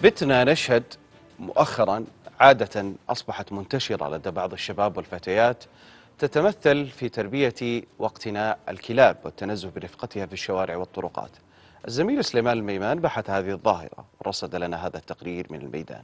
بتنا نشهد مؤخرا عادة أصبحت منتشرة لدى بعض الشباب والفتيات تتمثل في تربية واقتناء الكلاب والتنزه برفقتها في الشوارع والطرقات. الزميل سليمان الميمان بحث هذه الظاهرة ورصد لنا هذا التقرير من الميدان.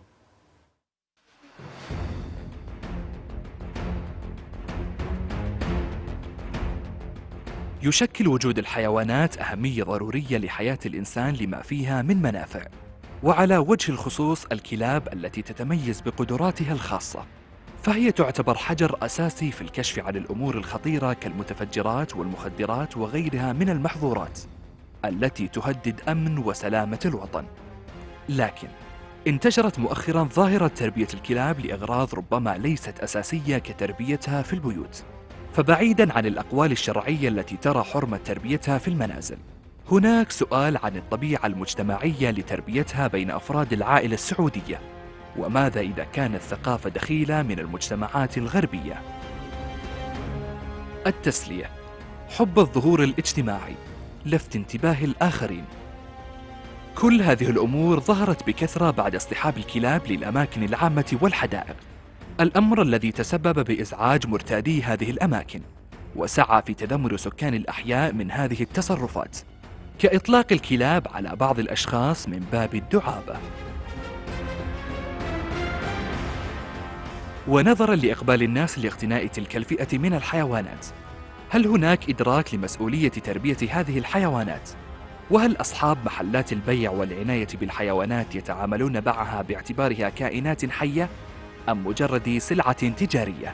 يشكل وجود الحيوانات أهمية ضرورية لحياة الإنسان لما فيها من منافع، وعلى وجه الخصوص الكلاب التي تتميز بقدراتها الخاصة، فهي تعتبر حجر أساسي في الكشف عن الأمور الخطيرة كالمتفجرات والمخدرات وغيرها من المحظورات التي تهدد أمن وسلامة الوطن. لكن انتشرت مؤخراً ظاهرة تربية الكلاب لأغراض ربما ليست أساسية كتربيتها في البيوت. فبعيداً عن الأقوال الشرعية التي ترى حرمة تربيتها في المنازل، هناك سؤال عن الطبيعة المجتمعية لتربيتها بين أفراد العائلة السعودية، وماذا إذا كانت الثقافة دخيلة من المجتمعات الغربية؟ التسلية، حب الظهور الاجتماعي، لفت انتباه الآخرين، كل هذه الأمور ظهرت بكثرة بعد اصطحاب الكلاب للأماكن العامة والحدائق، الأمر الذي تسبب بإزعاج مرتادي هذه الأماكن، وسعى في تذمر سكان الأحياء من هذه التصرفات، كإطلاق الكلاب على بعض الأشخاص من باب الدعابة. ونظراً لإقبال الناس لاقتناء تلك الفئة من الحيوانات، هل هناك إدراك لمسؤولية تربية هذه الحيوانات؟ وهل أصحاب محلات البيع والعناية بالحيوانات يتعاملون معها باعتبارها كائنات حية أم مجرد سلعة تجارية؟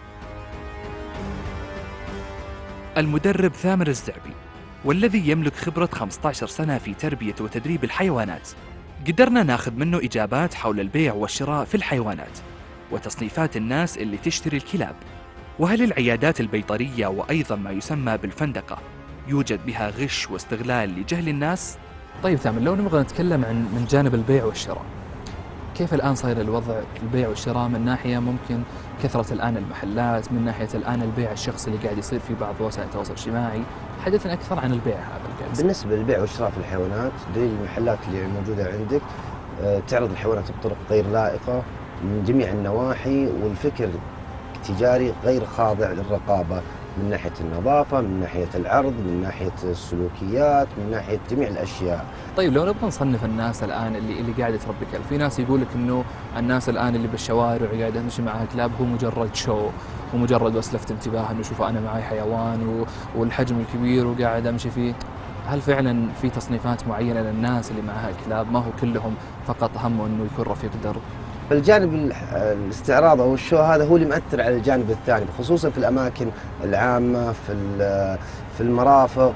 المدرب ثامر الزعبي، والذي يملك خبرة 15 سنة في تربية وتدريب الحيوانات، قدرنا ناخذ منه إجابات حول البيع والشراء في الحيوانات وتصنيفات الناس اللي تشتري الكلاب، وهل العيادات البيطرية وأيضا ما يسمى بالفندقة يوجد بها غش واستغلال لجهل الناس؟ طيب ثامر، لو نبغى نتكلم من جانب البيع والشراء، كيف الآن صاير الوضع البيع والشراء من ناحية ممكن كثرة الآن المحلات، من ناحية الآن البيع الشخصي اللي قاعد يصير في بعض وسائل التواصل الاجتماعي؟ حدثنا أكثر عن البيع هذا. بالنسبة للبيع والشراء في الحيوانات، دي المحلات اللي موجودة عندك تعرض الحيوانات بطرق غير لائقة من جميع النواحي، والفكر التجاري غير خاضع للرقابة من ناحية النظافة، من ناحية العرض، من ناحية السلوكيات، من ناحية جميع الأشياء. طيب لو نبغى نصنف الناس الآن اللي قاعدة تربي كلب، في ناس يقول لك إنه الناس الآن اللي بالشوارع قاعدة تمشي معها كلاب هو مجرد شو ومجرد بس لفت انتباه إنه شوف أنا معي حيوان والحجم الكبير وقاعد أمشي فيه. هل فعلا في تصنيفات معينة للناس اللي معها كلاب؟ ما هو كلهم فقط همه إنه يكون رفيق درب؟ الجانب الاستعراض او الشو هذا هو اللي مؤثر على الجانب الثاني، خصوصا في الاماكن العامه، في المرافق،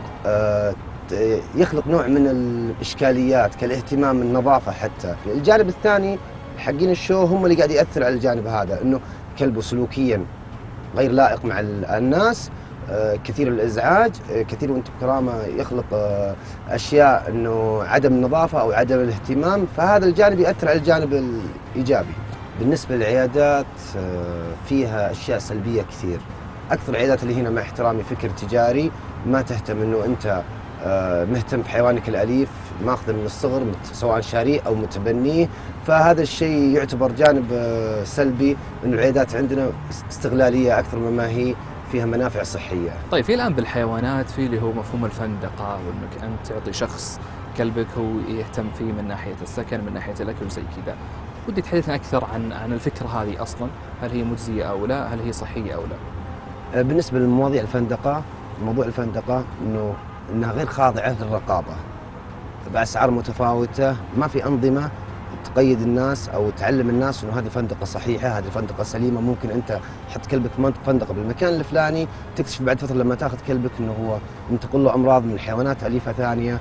يخلق نوع من الاشكاليات كالاهتمام النظافه. حتى الجانب الثاني حقين الشو هم اللي قاعد ياثر على الجانب هذا، انه كلبه سلوكيا غير لائق مع الناس، كثير الازعاج، كثير وانت بكرامه يخلق اشياء انه عدم النظافه او عدم الاهتمام، فهذا الجانب ياثر على الجانب الايجابي. بالنسبه للعيادات فيها اشياء سلبيه كثير. اكثر العيادات اللي هنا مع احترامي فكر تجاري، ما تهتم انه انت مهتم بحيوانك الاليف، ماخذه من الصغر سواء شاريه او متبنيه، فهذا الشيء يعتبر جانب سلبي، انه العيادات عندنا استغلاليه اكثر مما هي فيها منافع صحية. طيب في الآن بالحيوانات في اللي هو مفهوم الفندقة، وإنك أنت تعطي شخص كلبك هو يهتم فيه من ناحية السكن، من ناحية الأكل وزي كذا. ودي تحدثنا أكثر عن الفكرة هذه أصلاً، هل هي مجزية أو لا؟ هل هي صحية أو لا؟ بالنسبة لمواضيع الفندقة، موضوع الفندقة إنها غير خاضعة للرقابة بأسعار متفاوتة، ما في أنظمة تقيد الناس او تعلم الناس انه هذه فندقه صحيحه، هذه فندقه سليمه، ممكن انت تحط كلبك في فندقه بالمكان الفلاني، تكتشف بعد فتره لما تاخذ كلبك انه هو ينتقل له امراض من حيوانات اليفه ثانيه.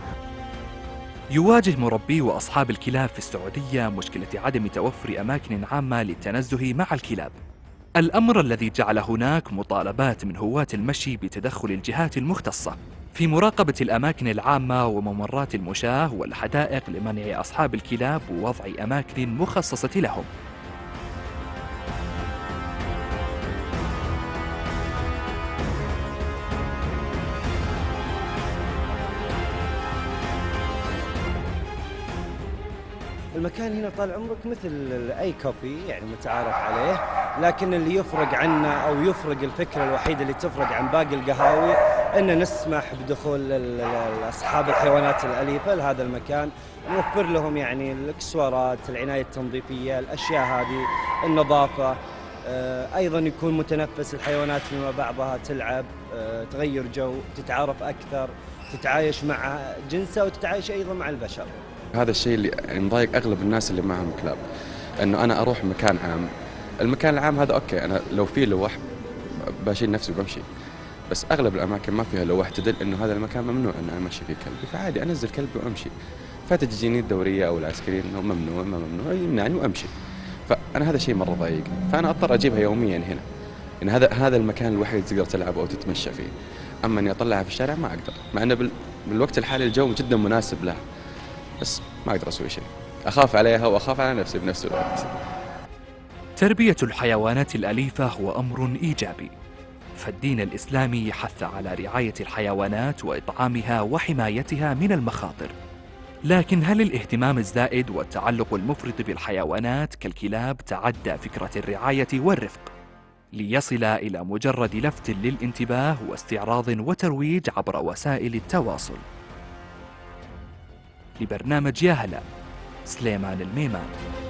يواجه مربي واصحاب الكلاب في السعوديه مشكله عدم توفر اماكن عامه للتنزه مع الكلاب، الامر الذي جعل هناك مطالبات من هواة المشي بتدخل الجهات المختصه في مراقبة الأماكن العامة وممرات المشاة والحدائق لمنع أصحاب الكلاب ووضع أماكن مخصصة لهم. المكان هنا طال عمرك مثل أي كافي يعني متعارف عليه، لكن اللي يفرق عنا أو يفرق الفكرة الوحيدة اللي تفرق عن باقي القهاوي أن نسمح بدخول أصحاب الحيوانات الأليفة لهذا المكان، نوفر لهم يعني الإكسسوارات، العناية التنظيفية، الأشياء هذه، النظافة، أيضا يكون متنفس الحيوانات فيما بعضها، تلعب، تغير جو، تتعارف أكثر، تتعايش مع جنسها وتتعايش أيضا مع البشر. هذا الشيء اللي مضايق أغلب الناس اللي معهم كلاب، أنه أنا أروح مكان عام، المكان العام هذا أوكي، أنا لو في لوح بشيل نفسي وبمشي، بس أغلب الأماكن ما فيها لوح تدل أنه هذا المكان ممنوع أن أمشي فيه كلبي، فعادي أنزل كلبي وأمشي، فتجيني الدورية أو العسكريين أنه ممنوع ما ممنوع يمنعني وأمشي، فأنا هذا شيء مرة ضايقني، فأنا أضطر أجيبها يوميا هنا، إن هذا المكان الوحيد تقدر تلعب أو تتمشى فيه، أما إني أطلعها في الشارع ما أقدر، مع أنه بالوقت الحالي الجو جدا مناسب لها، بس ما أقدر أسوي شيء، أخاف عليها وأخاف على نفسي بنفس الوقت. تربية الحيوانات الأليفة هو أمر إيجابي، فالدين الإسلامي حث على رعاية الحيوانات وإطعامها وحمايتها من المخاطر. لكن هل الاهتمام الزائد والتعلق المفرط بالحيوانات كالكلاب تعدى فكرة الرعاية والرفق ليصل إلى مجرد لفت للانتباه واستعراض وترويج عبر وسائل التواصل؟ لبرنامج يا هلا، سليمان الميمان.